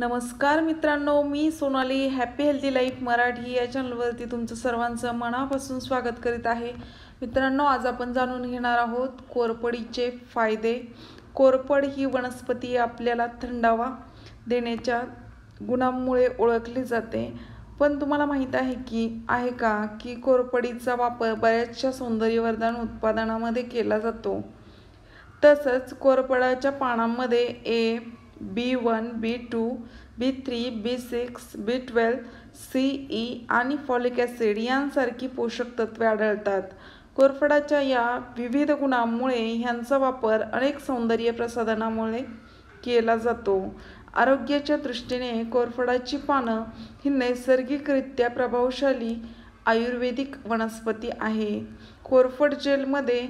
नमस्कार मित्रांनो, मी Sonali happy healthy life Marathi या चॅनलवरती तुमचं सर्वांचं मनापासून स्वागत करीत आहे। मित्रांनो, आज आपण जाणून घेणार आहोत कोरफडीचे फायदे। कोरफड ही वनस्पती आपल्याला थंडावा देण्याच्या गुणांमुळे ओळखली जाते, पण तुम्हाला माहीत आहे का की कोरफडीचा वापर बऱ्याचशा सौंदर्यवर्धन उत्पादनांमध्ये केला जातो। तसंच कोरफडच्या पानांमध्ये A, B1, B2, B3, B6, B12, CE आणि फॉलिक ॲसिड यांसारखी पोषक तत्वे आढळतात। कोरफडच्या या विविध गुणांमुळे ह्यांचा वापर अनेक सौंदर्य प्रसाधनांमुळे केला जातो। आरोग्याच्या दृष्टीने कोरफडची पानं ही नैसर्गिकरित्या प्रभावशाली आयुर्वेदिक वनस्पती आहे। कोरफड जेलमध्ये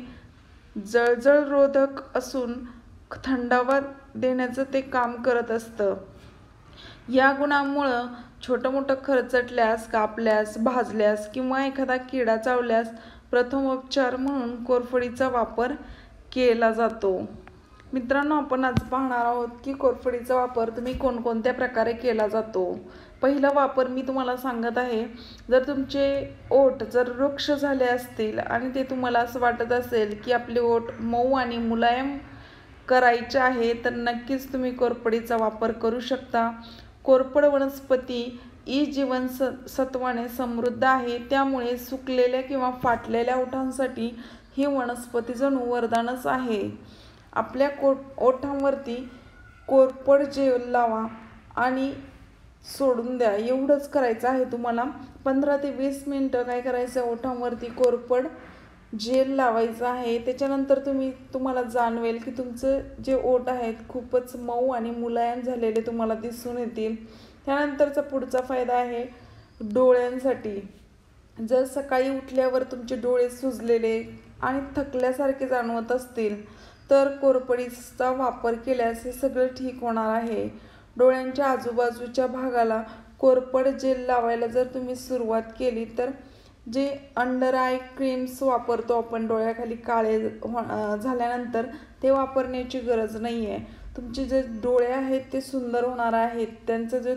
जळजळरोधक असून थंडावा देण्याचं ते काम करत असतं। या गुणांमुळं छोटं मोठं खरचटल्यास, कापल्यास, भाजल्यास किंवा एखादा किडा चावल्यास प्रथमोपचार म्हणून कोरफडीचा वापर केला जातो। मित्रांनो, आपण आज पाहणार आहोत की कोरफडीचा वापर तुम्ही कोणकोणत्या प्रकारे केला जातो। पहिला वापर मी तुम्हाला सांगत आहे, जर तुमचे ओठ जर रुक्ष झाले असतील आणि ते तुम्हाला असं वाटत असेल की आपले ओठ मऊ आणि मुलायम करायचे आहे, तर नक्कीच तुम्ही कोरफडीचा वापर करू शकता। कोरफड वनस्पती ई जीवनसत्वाने समृद्ध आहे, त्यामुळे सुकलेल्या किंवा फाटलेल्या ओठांसाठी ही वनस्पती जणू वरदानच आहे। आपल्या ओठांवरती कोरफड जेल लावा आणि सोडून द्या, एवढंच करायचं आहे तुम्हाला। 15 ते 20 मिनिटं काय करायचं, ओठांवरती कोरफड जेल लावायचं आहे। त्याच्यानंतर तुम्हाला जाणवेल की तुमचं जे ओठ आहेत खूपच मऊ आणि मुलायम झालेले तुम्हाला दिसून येतील। त्यानंतरचा पुढचा फायदा आहे डोळ्यांसाठी। जर सकाळी उठल्यावर तुमचे डोळे सुजलेले आणि थकल्यासारखे जाणवत असतील, तर कोरफडीचा वापर केल्यास हे सगळं ठीक होणार आहे। डोळ्यांच्या आजूबाजूच्या भागाला कोरफड जेल लावायला जर तुम्ही सुरुवात केली, तर जे अंडर आय क्रीम्स वापरतो आपण डोळ्याखाली काळे झाल्यानंतर, ते वापरण्याची गरज नाही आहे। तुमचे जे डोळे आहेत ते सुंदर होणार आहेत, त्यांचं जे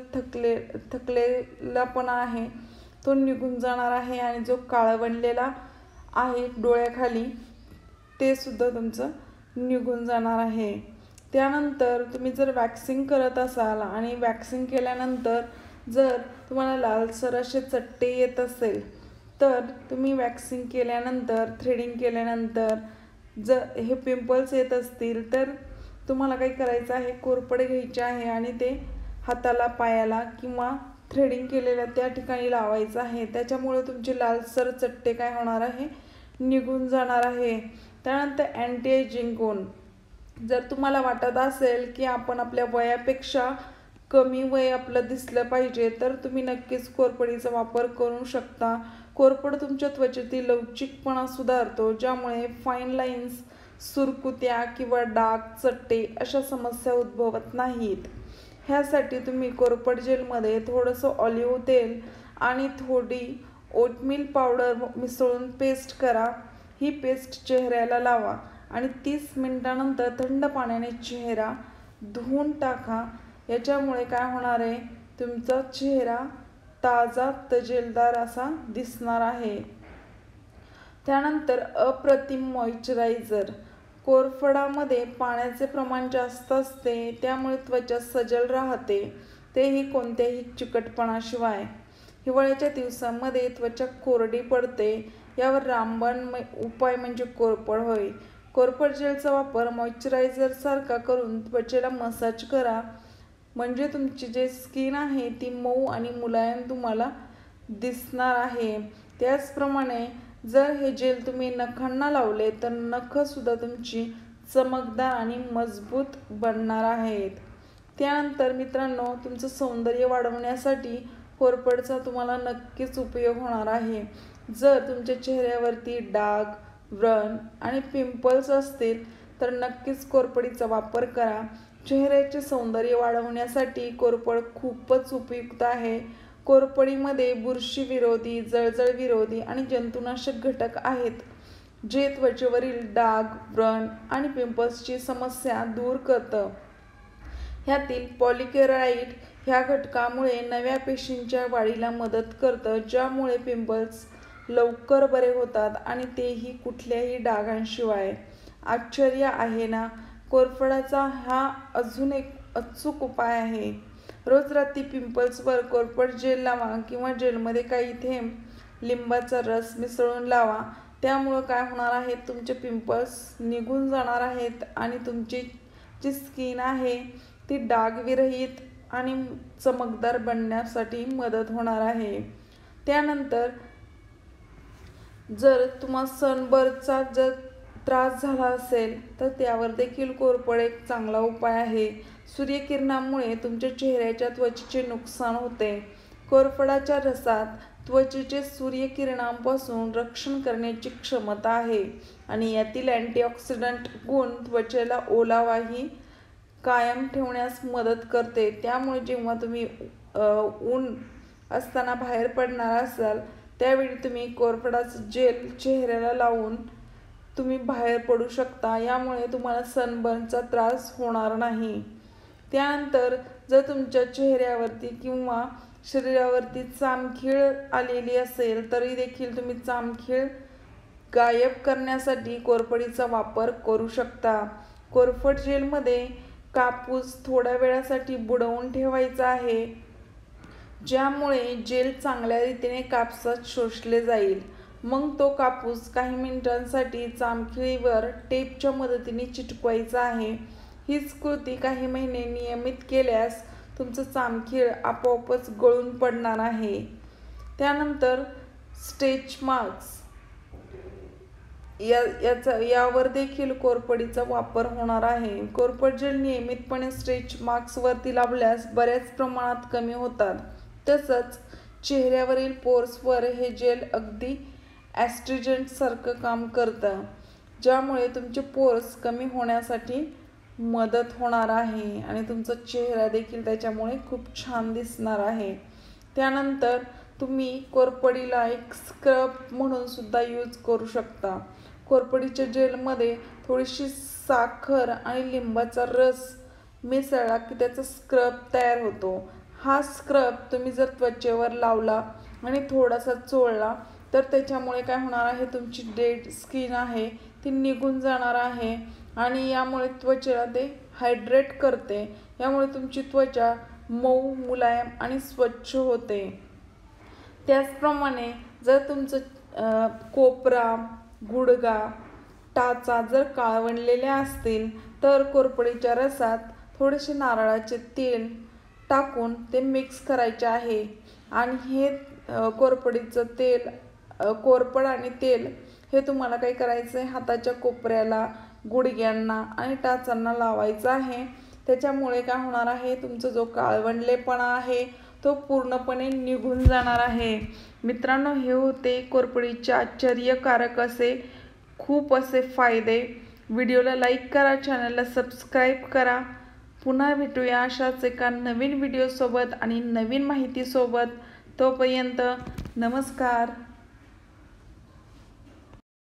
थकलेलापणा आहे तो निघून जाणार आहे आणि जो काळवंडलेला आहे डोळ्याखाली ते सुद्धा तुमचं निघून जाणार आहे। त्यानंतर तुम्ही जर वॅक्सिंग करत असाल आणि वॅक्सिंग केल्यानंतर जर तुम्हाला लालसर असे चट्टे येत असेल, तर तुम्ही वॅक्सिंग केल्यानंतर, थ्रेडिंग केल्यानंतर जर हे पिंपल्स येत असतील, तर तुम्हाला काय करायचं आहे, कोरफड घ्यायचे आहे आणि ते हाताला, पायाला किंवा थ्रेडिंग केलेल्या त्या ठिकाणी लावायचं आहे। त्याच्यामुळे तुमचे लालसर चट्टे काय होणार आहे, निघून जाणार आहे। त्यानंतर अँटी एजिंग गुण, जर तुम्हाला वाटत असेल की आपण आपल्या वयापेक्षा कमी वय आपलं दिसलं पाहिजे, तर तुम्ही नक्कीच कोरफडीचा वापर करू शकता। कोरफड तुमच्या त्वचेतील लवचिकपणा सुधारतो, ज्यामुळे फाईन लाईन्स, सुरकुत्या किंवा डाग, चट्टे अशा समस्या उद्भवत नाहीत। ह्यासाठी तुम्ही कोरफड जेलमध्ये थोडंसं ऑलिव्ह तेल आणि थोडी ओटमील पावडर मिसळून पेस्ट करा। ही पेस्ट चेहऱ्याला लावा आणि 30 मिनिटांनंतर थंड पाण्याने चेहरा धुवून टाका। याच्यामुळे काय होणार आहे, तुमचा चेहरा ताजा तजेलदार असा दिसणार आहे। त्यानंतर अप्रतिम मॉइश्चरायझर, कोरफडमध्ये पाण्याचे प्रमाण जास्त असते, त्यामुळे त्वचा सजल राहते, तेही कोणत्याही चिकटपणाशिवाय। हिवाळ्याच्या दिवसांमध्ये त्वचा कोरडी पडते, यावर रामबाण उपाय म्हणजे कोरफड होय। कोरफड जेलचा वापर मॉइश्चरायझर सारखा करून त्वचेला मसाज करा, म्हणजे तुमची जे स्किन आहे ती मऊ आणि मुलायम तुम्हाला दिसणार आहे। त्याचप्रमाणे जर हे जेल तुम्ही नखांना लावले, तर नखसुद्धा तुमची चमकदार आणि मजबूत बनणार आहेत। त्यानंतर मित्रांनो, तुमचं सौंदर्य वाढवण्यासाठी कोरफडचा तुम्हाला नक्कीच उपयोग होणार आहे। जर तुमच्या चेहऱ्यावरती डाग, व्रण आणि पिंपल्स असतील, तर नक्कीच कोरफडीचा वापर करा। चेहऱ्याचे सौंदर्य वाढवण्यासाठी कोरफड खूपच उपयुक्त आहे। कोरफडीमध्ये बुरशी विरोधी, जळजळ विरोधी आणि जंतुनाशक घटक आहेत, जे त्वचेवरील डाग, व्रण आणि पिंपल्सची समस्या दूर करतं। ह्यातील पॉलिक्लोराइड ह्या घटकामुळे नव्या पेशींच्या वाढीला मदत करतं, ज्यामुळे पिंपल्स लवकर बरे होतात आणि तेही कुठल्याही डागांशिवाय. आश्चर्य आहे ना? कोरफडचा हा अजून एक अचूक उपाय आहे. रोज रात्री पिंपल्सवर कोरफड जेल लावा किंवा जेलमध्ये काही थेंब लिंबाचा रस मिसळून लावा. त्यामुळं काय होणार आहे, तुमचे पिंपल्स निघून जाणार आहेत आणि तुमची जी स्किन आहे ती डागविरहित आणि चमकदार बनण्यासाठी मदत होणार आहे. त्यानंतर जर तुम्हाला सनबर्नचा जर त्रास झाला असेल तर त्यावर देखील कोरफड एक चांगला उपाय आहे. सूर्यकिरणांमुळे तुमच्या चेहऱ्याच्या त्वचेचे नुकसान होते. कोरफडाच्या रसात त्वचेचे सूर्यकिरणांपासून रक्षण करण्याची क्षमता आहे आणि यातील अँटीऑक्सिडंट गुण त्वचेला ओलावाही कायम ठेवण्यास मदत करते. त्यामुळे जेव्हा तुम्ही ऊन असताना बाहेर पडणार असाल त्यावेळी तुम्ही कोरफडाचं जेल चेहऱ्याला लावून तुम्ही बाहेर पडू शकता. यामुळे तुम्हाला सनबर्नचा त्रास होणार नाही. त्यानंतर जर तुमच्या चेहऱ्यावरती किंवा शरीरावरती चामखीळ आलेली असेल तरी देखील तुम्ही चामखीळ गायब करण्यासाठी कोरफडीचा वापर करू शकता. कोरफड जेलमध्ये कापूस थोड्या वेळासाठी बुडवून ठेवायचा आहे, ज्यामुळे जेल चांगल्या रीतीने कापसात शोषले जाईल. मग तो कापूस काही मिनिटांसाठी चामखिळीवर टेपच्या मदतीने चिटकवायचा आहे. हीच कृती काही महिने नियमित केल्यास तुमचं चामखीळ आपोआपच गळून पडणार आहे. त्यानंतर स्ट्रेच मार्क्स यावर देखील कोरफडीचा वापर होणार आहे. कोरफड जेल नियमितपणे स्ट्रेच मार्क्सवरती लावल्यास बऱ्याच प्रमाणात कमी होतात. तसंच चेहऱ्यावरील पोर्सवर हे जेल अगदी ॲस्ट्रिजंटसारखं काम करतं, ज्यामुळे तुमचे पोर्स कमी होण्यासाठी मदत होणार आहे आणि तुमचा चेहरा देखील त्याच्यामुळे खूप छान दिसणार आहे. त्यानंतर तुम्ही कोरफडीला एक स्क्रब म्हणून सुद्धा यूज करू शकता. कोरफडीच्या जेलमध्ये थोडीशी साखर आणि लिंबाचा रस मिसळला की त्याचा स्क्रब तयार होतो. हा स्क्रब तुम्ही जर त्वचेवर लावला आणि थोडासा चोळला तर त्याच्यामुळे काय होणार आहे, तुमची डेड स्किन आहे ती निघून जाणार आहे आणि यामुळे त्वचेला ते हायड्रेट करते. यामुळे तुमची त्वचा मऊ, मुलायम आणि स्वच्छ होते. त्याचप्रमाणे जर तुमचं कोपरा, गुडघा, टाचा जर काळवंडलेले असतील तर कोरफडीच्या रसात थोडेसे नारळाचे तेल टाकून ते मिक्स करायचे आहे आणि हे कोरफडीचं तेल, कोरफड आणि तेल हे तुम्हाला काय करायचं आहे, हाताच्या कोपऱ्याला, गुडघ्यांना आणि टाचांना लावायचं आहे. त्याच्यामुळे काय होणार आहे, तुमचा जो काळवंडलेपणा आहे तो पूर्णपणे निघून जाणार आहे. मित्रांनो, हे होते कोरफडीचे आश्चर्यकारक असे खूप असे फायदे. व्हिडिओला लाईक करा, चॅनलला सबस्क्राईब करा. पुन्हा भेटूया अशाच एका नवीन व्हिडिओसोबत आणि नवीन माहितीसोबत. तोपर्यंत नमस्कार.